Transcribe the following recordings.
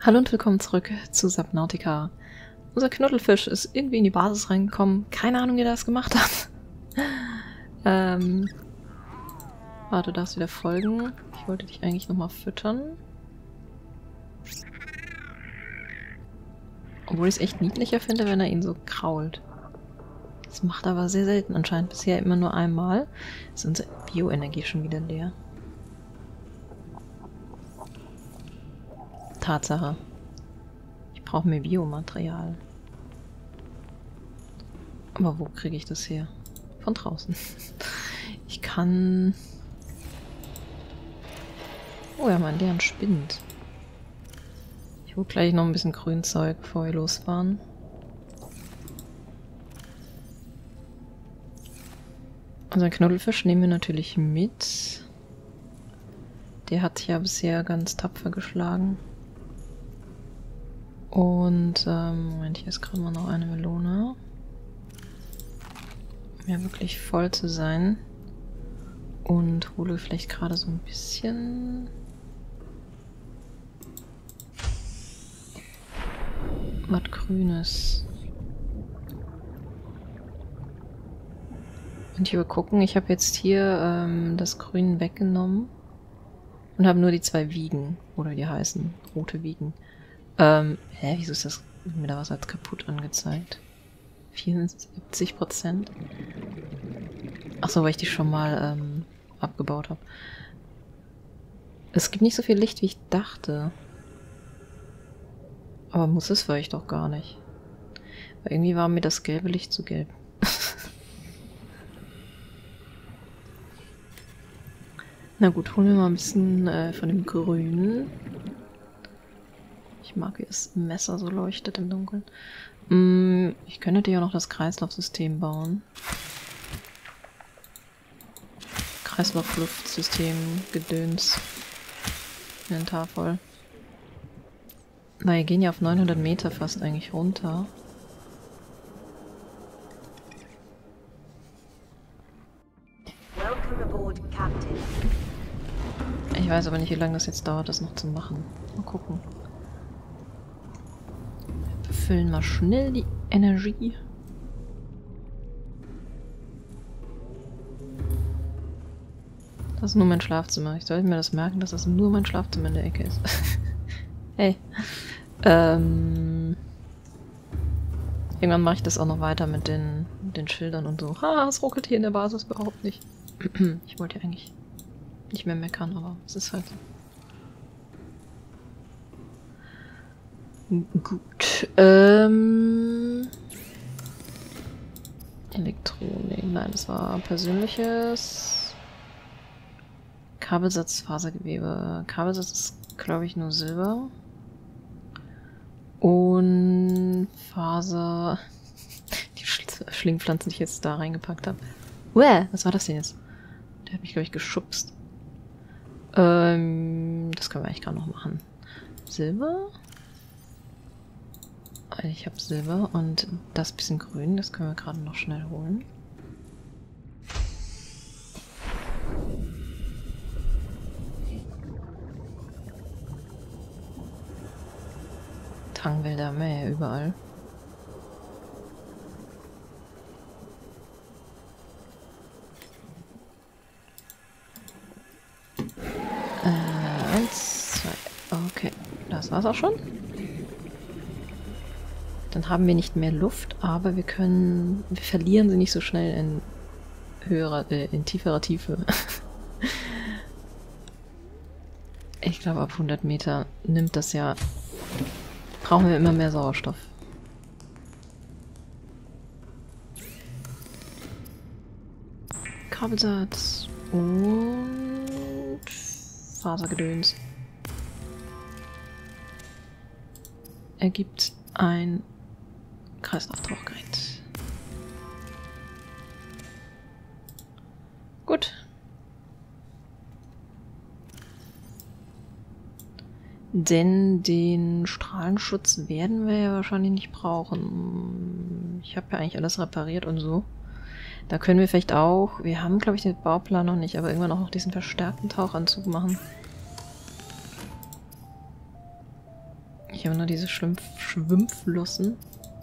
Hallo und willkommen zurück zu Subnautica. Unser Knuddelfisch ist irgendwie in die Basis reingekommen. Keine Ahnung, wie er das gemacht hat. Warte, du darfst wieder folgen. Ich wollte dich eigentlich nochmal füttern. Obwohl ich es echt niedlicher finde, wenn er ihn so krault. Das macht er aber sehr selten anscheinend. Bisher immer nur einmal. Ist unsere Bioenergie schon wieder leer. Tatsache. Ich brauche mehr Biomaterial. Aber wo kriege ich das her? Von draußen. Ich kann... Oh ja, mein Lärm spinnt. Ich hole gleich noch ein bisschen Grünzeug, bevor wir losfahren. Unseren Knuddelfisch nehmen wir natürlich mit. Der hat sich ja bisher ganz tapfer geschlagen. Und, Moment, hier ist gerade mal noch eine Melone. Um ja wirklich voll zu sein. Und hole vielleicht gerade so ein bisschen... was Grünes. Und ich will gucken, ich habe jetzt hier das Grün weggenommen. Und habe nur die zwei Wiegen, oder die heißen rote Wiegen. Wieso ist das mir da was als kaputt angezeigt? 74%. Achso, weil ich die schon mal abgebaut habe. Es gibt nicht so viel Licht, wie ich dachte. Aber muss es vielleicht doch gar nicht. Weil irgendwie war mir das gelbe Licht zu gelb. Na gut, holen wir mal ein bisschen von dem Grünen. Ich mag, wie das Messer so leuchtet im Dunkeln. Ich könnte ja noch das Kreislaufsystem bauen. Kreislaufluftsystem, Gedöns. Inventar voll. Weil wir gehen ja auf 900 Meter fast eigentlich runter. Ich weiß aber nicht, wie lange das jetzt dauert, das noch zu machen. Mal gucken. Wir befüllen mal schnell die Energie. Das ist nur mein Schlafzimmer. Ich sollte mir das merken, dass das nur mein Schlafzimmer in der Ecke ist. Hey. Irgendwann mache ich das auch noch weiter mit den Schildern und so. Ha, es ruckelt hier in der Basis überhaupt nicht. Ich wollte ja eigentlich nicht mehr meckern, aber es ist halt so. Gut. Elektronik. Nein, das war persönliches. Kabelsatz, Fasergewebe. Kabelsatz ist, glaube ich, nur Silber. Und Faser. Die Schlingpflanzen, die ich jetzt da reingepackt habe. Uäh, was war das denn jetzt? Der hat mich, glaube ich, geschubst. Das können wir eigentlich gerade noch machen. Silber? Ich habe Silber und das bisschen Grün, das können wir gerade noch schnell holen. Tangwälder haben wir ja überall. Eins, zwei. Okay, das war's auch schon. Dann haben wir nicht mehr Luft, aber wir verlieren sie nicht so schnell in tieferer Tiefe. Ich glaube, ab 100 Meter nimmt das ja... brauchen wir immer mehr Sauerstoff. Kabelsatz und Fasergedöns. Ergibt ein Kreislauftauchgerät. Gut. Denn den Strahlenschutz werden wir ja wahrscheinlich nicht brauchen. Ich habe ja eigentlich alles repariert und so. Da können wir vielleicht auch... Wir haben, glaube ich, den Bauplan noch nicht, aber irgendwann auch noch diesen verstärkten Tauchanzug machen. Ich eigentlich immer nur diese Schwimmflossen.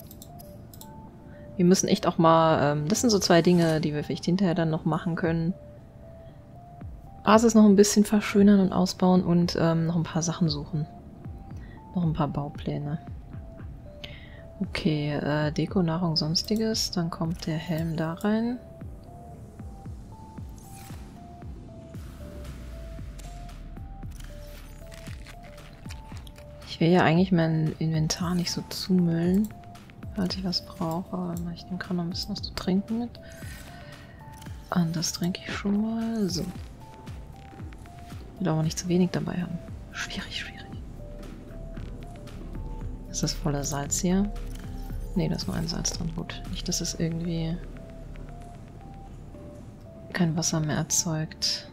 Wir müssen echt auch mal, das sind so 2 Dinge, die wir vielleicht hinterher dann noch machen können. Basis noch ein bisschen verschönern und ausbauen und noch ein paar Sachen suchen. Noch ein paar Baupläne. Okay, Deko, Nahrung, Sonstiges. Dann kommt der Helm da rein. Ich will ja eigentlich mein Inventar nicht so zumüllen, falls ich was brauche. Ich nehme gerade noch ein bisschen was zu trinken mit. Und das trinke ich schon mal. So. Ich will aber nicht zu wenig dabei haben. Schwierig, schwierig. Ist das voller Salz hier? Ne, da ist nur ein Salz drin. Gut. Nicht, dass es irgendwie kein Wasser mehr erzeugt.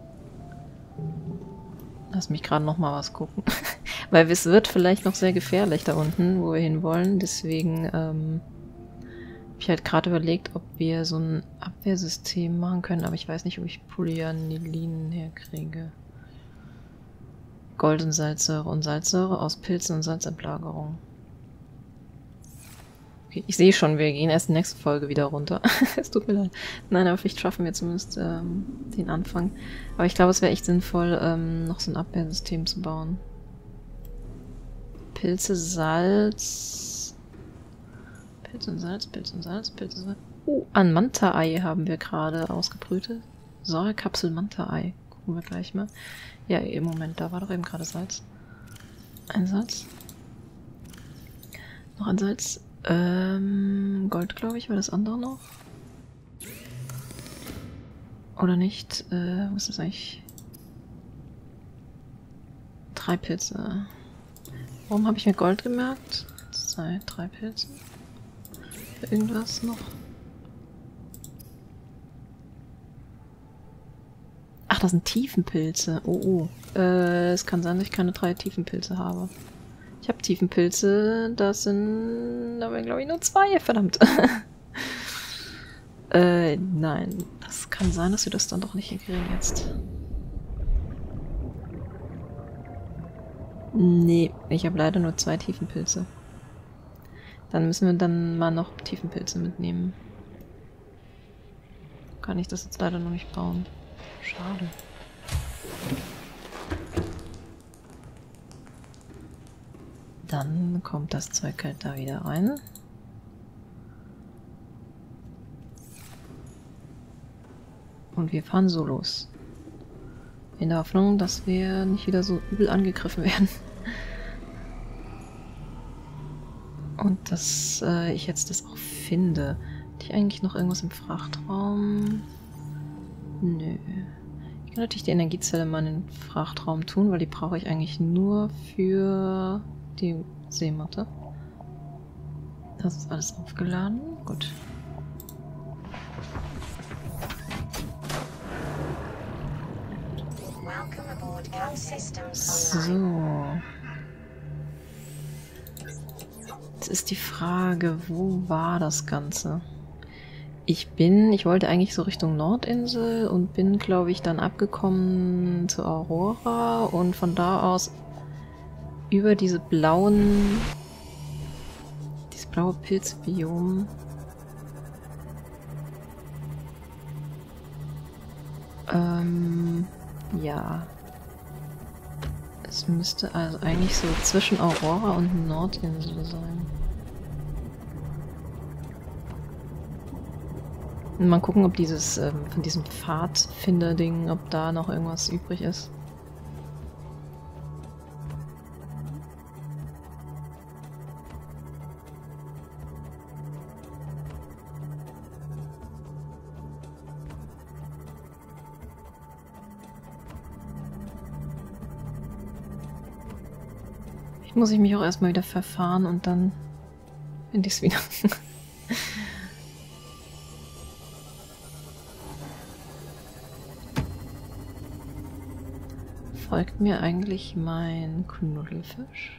Lass mich gerade noch mal was gucken. Weil es wird vielleicht noch sehr gefährlich da unten, wo wir hinwollen. Deswegen habe ich halt gerade überlegt, ob wir so ein Abwehrsystem machen können. Aber ich weiß nicht, ob ich Polyanilin herkriege. Gold und Salzsäure aus Pilzen und Salzablagerung. Okay, ich sehe schon, wir gehen erst in der nächsten Folge wieder runter. Es tut mir leid. Nein, aber vielleicht schaffen wir zumindest den Anfang. Aber ich glaube, es wäre echt sinnvoll, noch so ein Abwehrsystem zu bauen. Pilze, Salz. Pilz und Salz, Pilz und Salz, Pilz und Salz. Ein Manta-Ei haben wir gerade ausgebrütet. Säurekapsel Manta-Ei. Gucken wir gleich mal. Ja, im Moment, da war doch eben gerade Salz. Ein Salz. Noch ein Salz. Gold, glaube ich, war das andere noch. Oder nicht? Was ist das eigentlich? 3 Pilze. Warum habe ich mir Gold gemerkt? 2, 3 Pilze. Irgendwas noch? Ach, das sind Tiefenpilze. Oh, oh. Es kann sein, dass ich keine 3 Tiefenpilze habe. Ich habe Tiefenpilze, das sind aber glaube ich nur 2, verdammt. Nein. Das kann sein, dass wir das dann doch nicht hinkriegen jetzt. Nee, ich habe leider nur 2 Tiefenpilze. Dann müssen wir dann mal noch Tiefenpilze mitnehmen. Kann ich das jetzt leider noch nicht bauen. Schade. Dann kommt das Zeug halt da wieder rein. Und wir fahren so los. In der Hoffnung, dass wir nicht wieder so übel angegriffen werden. Und dass ich jetzt das auch finde. Hatte ich eigentlich noch irgendwas im Frachtraum? Nö. Ich kann natürlich die Energiezelle mal in den Frachtraum tun, weil die brauche ich eigentlich nur für die Seematte. Das ist alles aufgeladen. Gut. So. Jetzt ist die Frage, wo war das Ganze? Ich wollte eigentlich so Richtung Nordinsel und bin, glaube ich, dann abgekommen zu Aurora und von da aus über dieses blaue Pilzbiom. Ja. Es müsste also eigentlich so zwischen Aurora und Nordinsel sein. Und mal gucken, ob dieses, von diesem Pfadfinder-Ding, ob da noch irgendwas übrig ist. Muss ich mich auch erstmal wieder verfahren und dann finde ich es wieder. Folgt mir eigentlich mein Knuddelfisch?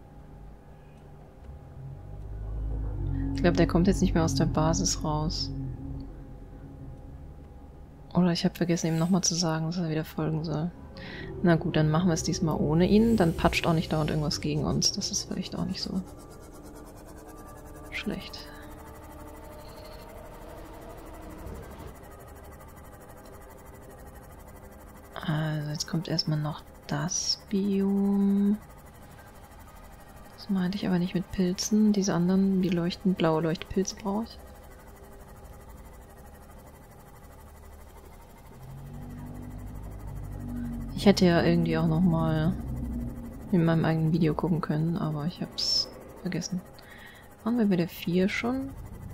Ich glaube, der kommt jetzt nicht mehr aus der Basis raus. Oder ich habe vergessen, ihm nochmal zu sagen, dass er wieder folgen soll. Na gut, dann machen wir es diesmal ohne ihn. Dann patscht auch nicht dauernd irgendwas gegen uns. Das ist vielleicht auch nicht so schlecht. Also jetzt kommt erstmal noch das Biom. Das meinte ich aber nicht mit Pilzen. Diese anderen, die leuchten, blaue Leuchtpilze brauche ich. Ich hätte ja irgendwie auch nochmal in meinem eigenen Video gucken können, aber ich hab's vergessen. Waren wir bei der 4 schon?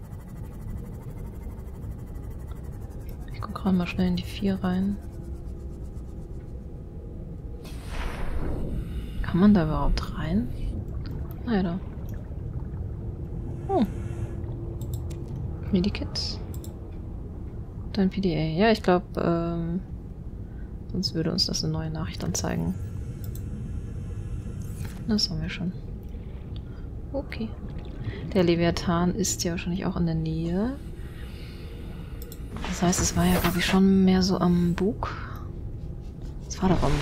Ich guck gerade mal schnell in die 4 rein. Kann man da überhaupt rein? Naja, da. Oh. Medikit. Dein PDA. Ja, ich glaube, sonst würde uns das eine neue Nachricht anzeigen. Das haben wir schon. Okay. Der Leviathan ist ja wahrscheinlich auch in der Nähe. Das heißt, es war ja, glaube ich, schon mehr so am Bug. Es war doch am...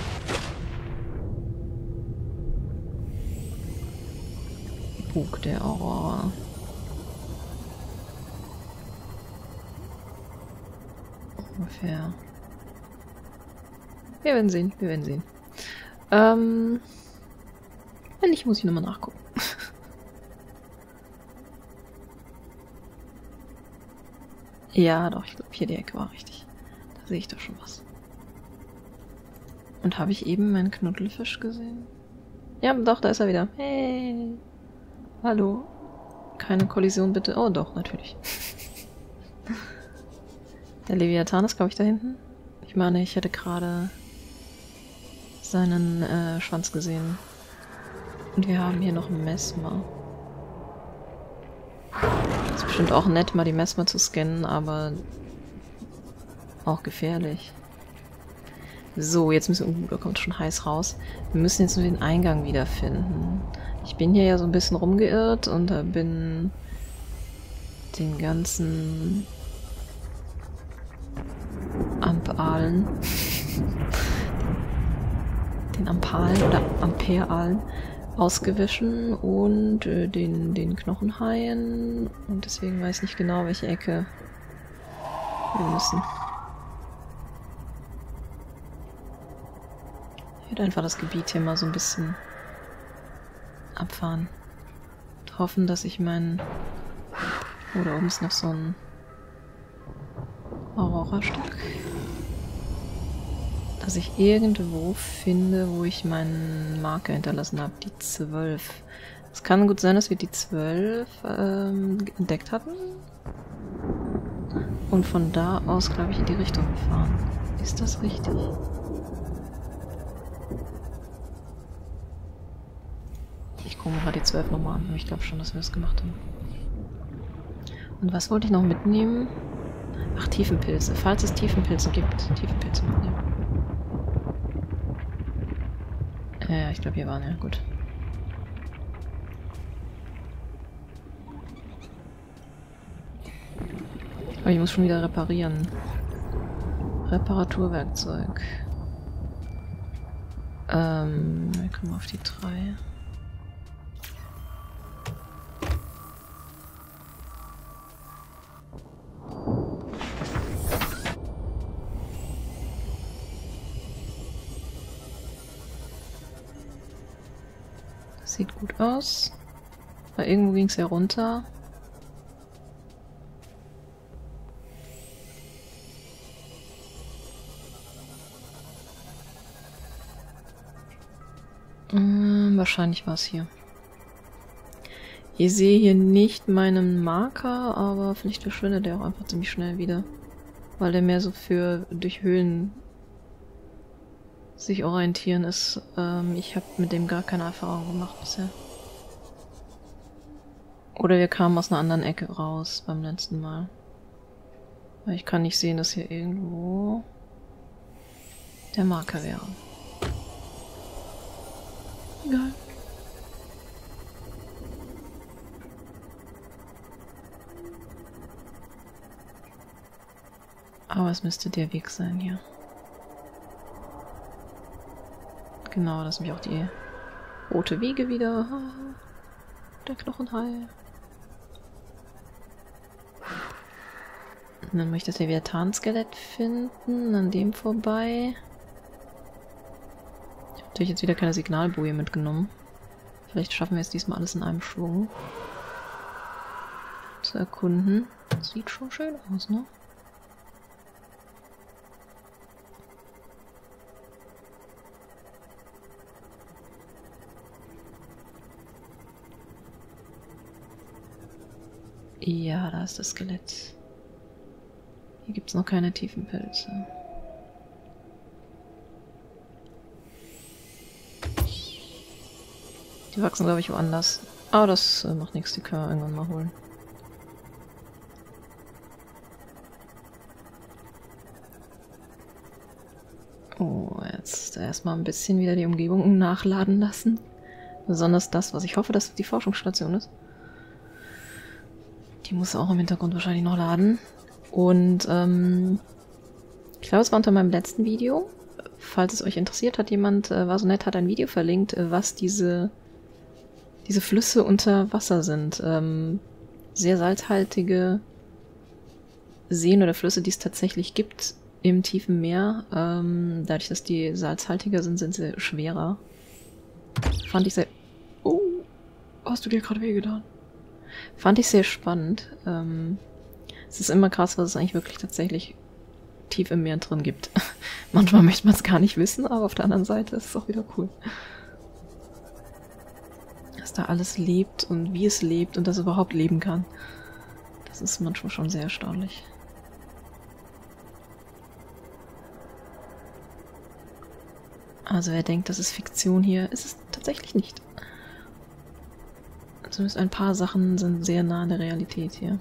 Bug der Aurora. Ungefähr. Wir werden sehen, wir werden sehen. Wenn nicht, muss ich nochmal nachgucken. Ja, doch, ich glaube, hier die Ecke war richtig. Da sehe ich doch schon was. Und habe ich eben meinen Knuddelfisch gesehen? Ja, doch, da ist er wieder. Hey! Hallo? Keine Kollision bitte. Oh, doch, natürlich. Der Leviathan ist, glaube ich, da hinten. Ich meine, ich hätte gerade seinen Schwanz gesehen. Und wir haben hier noch einen Mesmer. Ist bestimmt auch nett, mal die Mesmer zu scannen, aber auch gefährlich. So, jetzt müssen wir... da kommt schon heiß raus. Wir müssen jetzt nur den Eingang wiederfinden. Ich bin hier ja so ein bisschen rumgeirrt und da bin den ganzen Ampalen, den Ampalen oder Amperealen ausgewichen und den Knochenhaien, und deswegen weiß ich nicht genau, welche Ecke wir müssen. Ich werde einfach das Gebiet hier mal so ein bisschen abfahren und hoffen, dass ich meinen... Oh, da oben ist noch so ein Aurora-Stück. Dass ich irgendwo finde, wo ich meinen Marker hinterlassen habe. Die 12. Es kann gut sein, dass wir die 12 entdeckt hatten. Und von da aus, glaube ich, in die Richtung gefahren. Ist das richtig? Ich gucke mir gerade die 12 nochmal an. Aber ich glaube schon, dass wir das gemacht haben. Und was wollte ich noch mitnehmen? Ach, Tiefenpilze. Falls es Tiefenpilze gibt. Tiefenpilze mitnehmen. Ja, ich glaube, hier waren ja. Gut. Aber ich muss schon wieder reparieren. Reparaturwerkzeug. Wir kommen auf die 3. Sieht gut aus. Weil irgendwo ging es ja runter. Wahrscheinlich war es hier. Ich sehe hier nicht meinen Marker, aber vielleicht verschwindet der auch einfach ziemlich schnell wieder. Weil der mehr so für durch Höhlen sich orientieren ist. Ich habe mit dem gar keine Erfahrung gemacht bisher. Oder wir kamen aus einer anderen Ecke raus beim letzten Mal. Weil ich kann nicht sehen, dass hier irgendwo der Marker wäre. Egal. Aber es müsste der Weg sein hier. Genau, das ist nämlich auch die rote Wiege wieder. Der Knochenhai. Und dann möchte ich das Leviathan-Skelett finden, an dem vorbei. Ich habe natürlich jetzt wieder keine Signalboje mitgenommen. Vielleicht schaffen wir es diesmal alles in einem Schwung zu erkunden. Das sieht schon schön aus, ne? Ja, da ist das Skelett. Hier gibt es noch keine tiefen Pilze. Die wachsen, glaube ich, woanders. Aber das macht nichts, die können wir irgendwann mal holen. Oh, jetzt erstmal ein bisschen wieder die Umgebung nachladen lassen. Besonders das, was ich hoffe, dass die Forschungsstation ist. Die muss auch im Hintergrund wahrscheinlich noch laden. Und ich glaube, es war unter meinem letzten Video. Falls es euch interessiert, hat jemand, war so nett, hat ein Video verlinkt, was diese Flüsse unter Wasser sind. Sehr salzhaltige Seen oder Flüsse, die es tatsächlich gibt im tiefen Meer. Dadurch, dass die salzhaltiger sind, sind sie schwerer. Fand ich sehr... Oh, hast du dir gerade wehgetan? Fand ich sehr spannend. Es ist immer krass, was es eigentlich wirklich tatsächlich tief im Meer drin gibt. Manchmal möchte man es gar nicht wissen, aber auf der anderen Seite ist es auch wieder cool. Dass da alles lebt und wie es lebt und dass es überhaupt leben kann. Das ist manchmal schon sehr erstaunlich. Also wer denkt, das ist Fiktion hier, ist es tatsächlich nicht. Zumindest ein paar Sachen sind sehr nah an der Realität hier.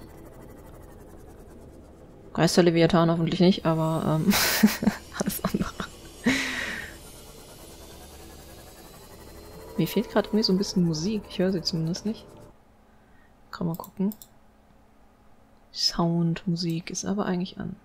Geister-Leviathan hoffentlich nicht, aber alles andere. Mir fehlt gerade irgendwie so ein bisschen Musik. Ich höre sie zumindest nicht. Kann mal gucken. Sound, Musik ist aber eigentlich an.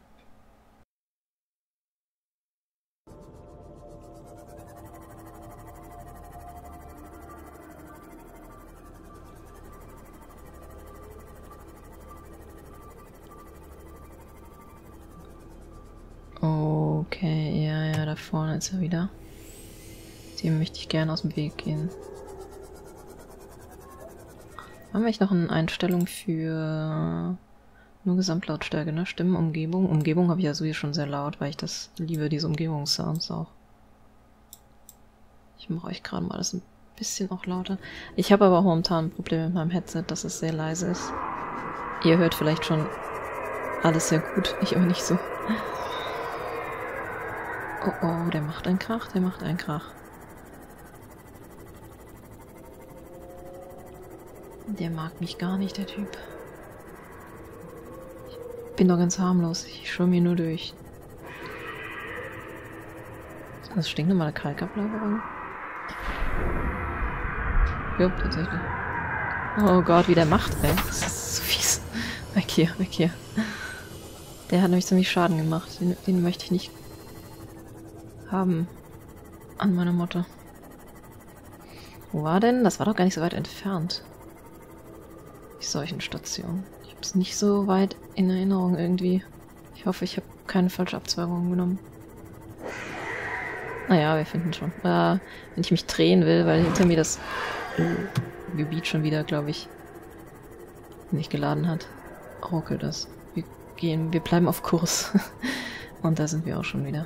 Okay, ja, da vorne ist er wieder. Dem möchte ich gerne aus dem Weg gehen. Haben wir noch eine Einstellung für nur Gesamtlautstärke, ne? Stimmen, Umgebung. Umgebung habe ich ja sowieso schon sehr laut, weil ich das liebe, diese Umgebungssounds auch. Ich mache euch gerade mal das ein bisschen auch lauter. Ich habe aber auch momentan ein Problem mit meinem Headset, dass es sehr leise ist. Ihr hört vielleicht schon alles sehr gut, ich aber nicht so. Oh oh, der macht einen Krach, der macht einen Krach. Der mag mich gar nicht, der Typ. Ich bin doch ganz harmlos, ich schwimme hier nur durch. Das stinknormale Kalkablagerung. Ja, tatsächlich. Oh Gott, wie der macht, ey. Das ist so fies. Weg hier, weg hier. Der hat nämlich ziemlich Schaden gemacht. Den möchte ich nicht haben an meiner Motte. Wo war denn? Das war doch gar nicht so weit entfernt. Die Seuchenstation. Ich habe es nicht so weit in Erinnerung irgendwie. Ich hoffe, ich habe keine falsche Abzweigung genommen. Naja, wir finden schon. Wenn ich mich drehen will, weil hinter mir das Gebiet schon wieder, glaube ich, nicht geladen hat, ruckelt das. Wir bleiben auf Kurs. Und da sind wir auch schon wieder.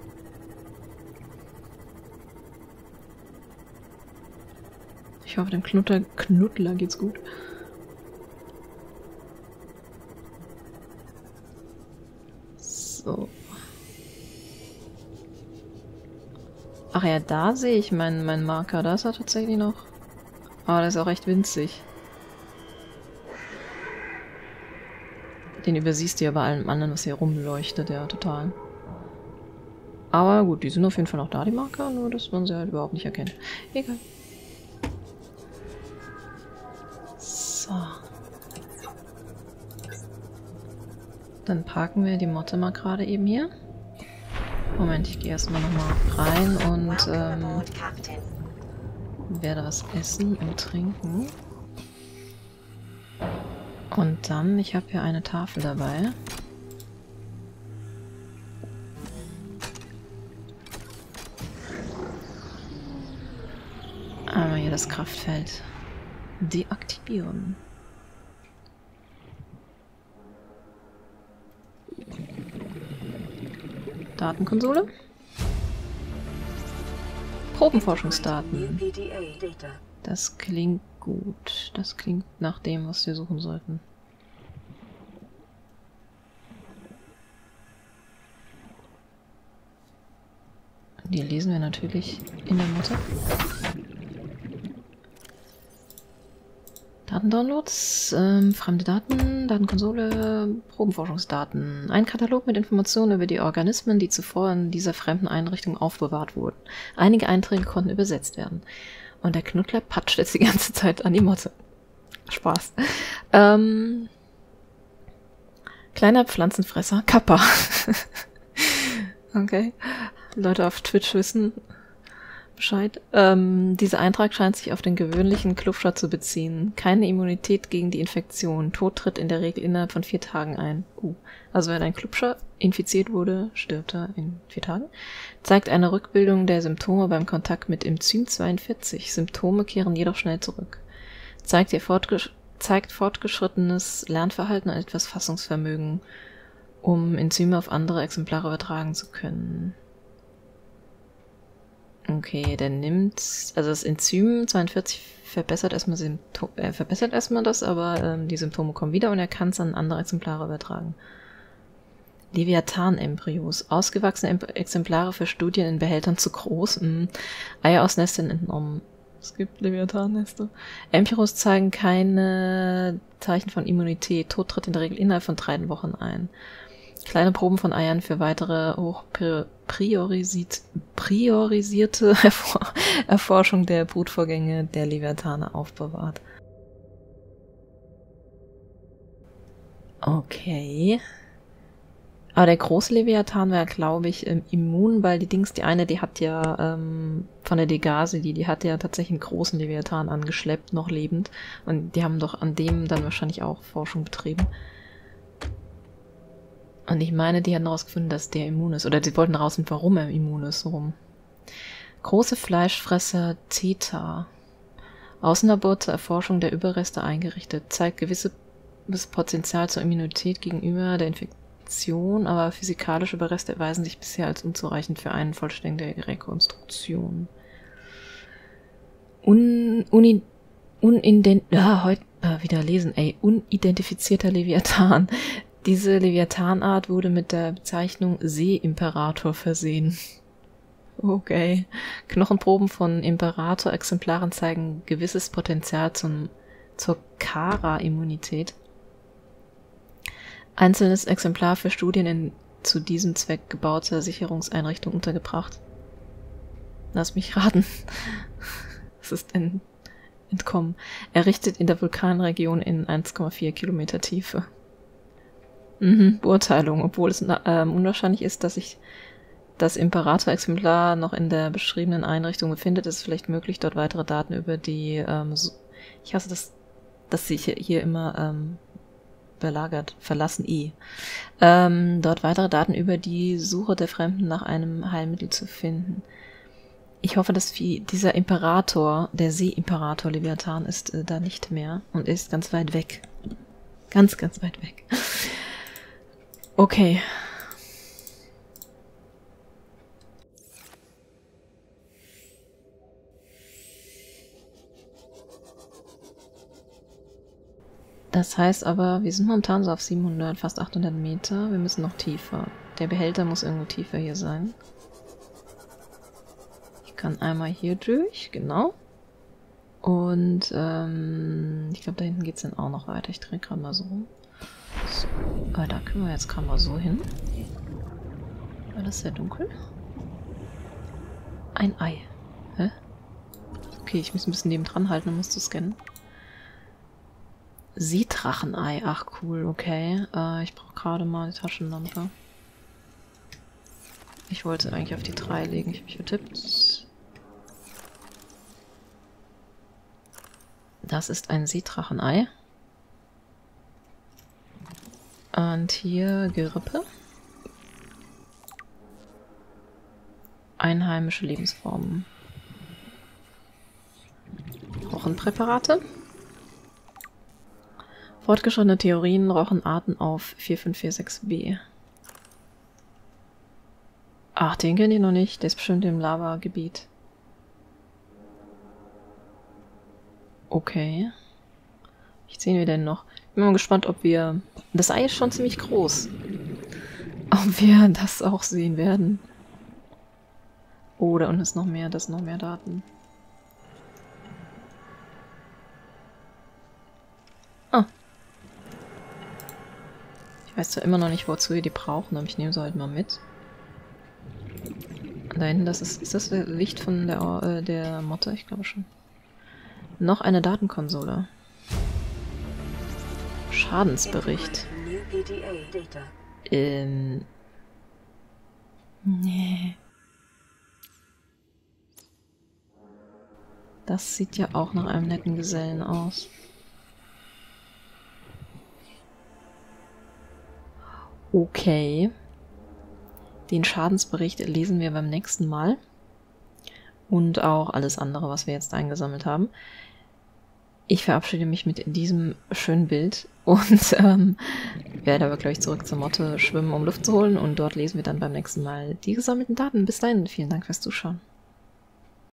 Ich hoffe, dem Knuddler geht's gut. So. Ach ja, da sehe ich meinen Marker. Da ist er tatsächlich noch. Aber der ist auch recht winzig. Den übersiehst du ja bei allem anderen, was hier rumleuchtet, ja, total. Aber gut, die sind auf jeden Fall noch da, die Marker, nur dass man sie halt überhaupt nicht erkennt. Egal. So. Dann parken wir die Motte mal gerade eben hier. Und Moment, ich gehe erstmal nochmal rein und werde was essen und trinken. Und dann, ich habe hier eine Tafel dabei. Einmal hier das Kraftfeld deaktivieren. Datenkonsole. Probenforschungsdaten. Das klingt gut. Das klingt nach dem, was wir suchen sollten. Die lesen wir natürlich in der Mutter. Datendownloads, fremde Daten, Datenkonsole, Probenforschungsdaten. Ein Katalog mit Informationen über die Organismen, die zuvor in dieser fremden Einrichtung aufbewahrt wurden. Einige Einträge konnten übersetzt werden. Und der Knuddler patscht jetzt die ganze Zeit an die Motte. Spaß. Kleiner Pflanzenfresser, Kappa. Okay. Leute auf Twitch wissen Bescheid. Dieser Eintrag scheint sich auf den gewöhnlichen Klubscher zu beziehen. Keine Immunität gegen die Infektion. Tod tritt in der Regel innerhalb von 4 Tagen ein. Also wenn ein Klubscher infiziert wurde, stirbt er in 4 Tagen. Zeigt eine Rückbildung der Symptome beim Kontakt mit Enzym 42. Symptome kehren jedoch schnell zurück. Zeigt fortgeschrittenes Lernverhalten und etwas Fassungsvermögen, um Enzyme auf andere Exemplare übertragen zu können. Okay, der nimmt, also das Enzym 42 verbessert erstmal das, aber die Symptome kommen wieder und er kann es an andere Exemplare übertragen. Leviathan-Embryos. Ausgewachsene Exemplare für Studien in Behältern zu groß. Eier aus Nestern entnommen. Es gibt Leviathan-Nester. Embryos zeigen keine Zeichen von Immunität. Tod tritt in der Regel innerhalb von 3 Wochen ein. Kleine Proben von Eiern für weitere priorisierte Erforschung der Brutvorgänge der Leviathane aufbewahrt. Okay. Aber der große Leviathan wäre, glaube ich, immun, weil die eine, die hat ja von der Degase, die hat ja tatsächlich einen großen Leviathan angeschleppt, noch lebend. Und die haben doch an dem dann wahrscheinlich auch Forschung betrieben. Und ich meine, die hatten herausgefunden, dass der immun ist. Oder sie wollten herausfinden, warum er immun ist. So rum. Große Fleischfresser Theta. Außenlabor zur Erforschung der Überreste eingerichtet. Zeigt gewisses Potenzial zur Immunität gegenüber der Infektion, aber physikalische Überreste erweisen sich bisher als unzureichend für eine vollständige Rekonstruktion. Unidentifizierter Leviathan. Diese Leviathanart wurde mit der Bezeichnung Seeimperator versehen. Okay. Knochenproben von Imperator-Exemplaren zeigen gewisses Potenzial zur Kara-Immunität. Einzelnes Exemplar für Studien in zu diesem Zweck gebauter Sicherungseinrichtung untergebracht. Lass mich raten. Es ist entkommen. Errichtet in der Vulkanregion in 1,4 Kilometer Tiefe. Beurteilung. Obwohl es unwahrscheinlich ist, dass sich das Imperator-Exemplar noch in der beschriebenen Einrichtung befindet, ist es vielleicht möglich, dort weitere Daten über die ich hasse das, dass sich hier immer belagert, verlassen dort weitere Daten über die Suche der Fremden nach einem Heilmittel zu finden. Ich hoffe, dass dieser Imperator, der Seeimperator Leviathan, ist da nicht mehr und ist ganz weit weg. Ganz, ganz weit weg. Okay. Das heißt aber, wir sind momentan so auf 700, fast 800 Meter. Wir müssen noch tiefer. Der Behälter muss irgendwo tiefer hier sein. Ich kann einmal hier durch, genau. Und ich glaube, da hinten geht es dann auch noch weiter. Ich drehe gerade mal so rum. So, da können wir jetzt gerade mal so hin. Alles sehr dunkel. Ein Ei. Hä? Okay, ich muss ein bisschen nebendran halten, um es zu scannen. Seedrachenei. Ach cool, okay. Ich brauche gerade mal die Taschenlampe. Ich wollte eigentlich auf die 3 legen. Ich habe mich vertippt. Das ist ein Seedrachenei. Und hier Gerippe. Einheimische Lebensformen. Rochenpräparate. Fortgeschrittene Theorien, Rochenarten auf 4546b. Ach, den kenne ich noch nicht. Der ist bestimmt im Lava-Gebiet. Okay. Ich sehen wir denn noch? Ich bin mal gespannt, ob wir... Das Ei ist schon ziemlich groß. Ob wir das auch sehen werden. Oh, da unten ist noch mehr. Das sind noch mehr Daten. Ah. Ich weiß zwar immer noch nicht, wozu wir die brauchen, aber ich nehme sie halt mal mit. Da hinten, das ist das Licht von der Motte? Ich glaube schon. Noch eine Datenkonsole. Schadensbericht. Nee. Das sieht ja auch nach einem netten Gesellen aus. Okay. Den Schadensbericht lesen wir beim nächsten Mal. Und auch alles andere, was wir jetzt eingesammelt haben. Ich verabschiede mich mit diesem schönen Bild und werde aber gleich zurück zur Motte schwimmen, um Luft zu holen. Und dort lesen wir dann beim nächsten Mal die gesammelten Daten. Bis dahin, vielen Dank fürs Zuschauen.